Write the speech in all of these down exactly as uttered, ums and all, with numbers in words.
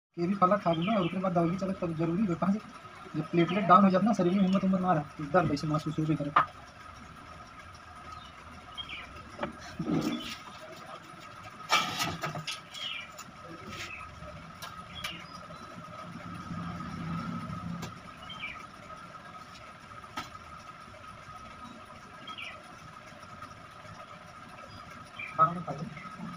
ये भी फल खा लूँगा और उसके बाद दवाई चले तब जरूरी है कहाँ से जब प्लेटलेट डाउन हो जाता ना शरीर में हिम्मत उम्मत ना रहा दर्द ऐसे महसूस हो भी करे खाना में खा लो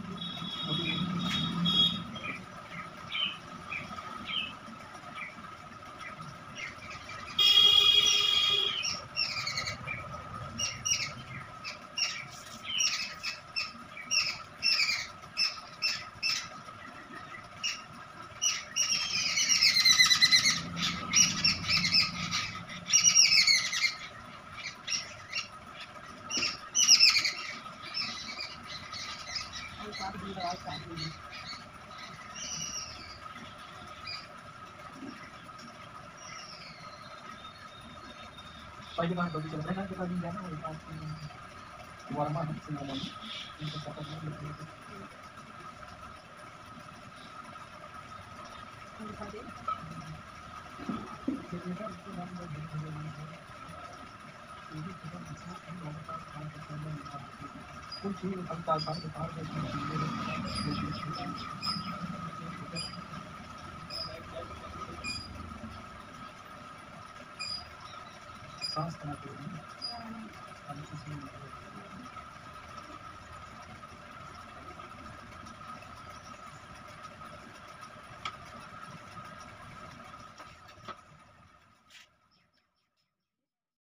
pagi banget bagi saya kan kita bincang luar mana sih ngomongnya untuk dapat lebih kunci tentang tentang सांस करना चाहिए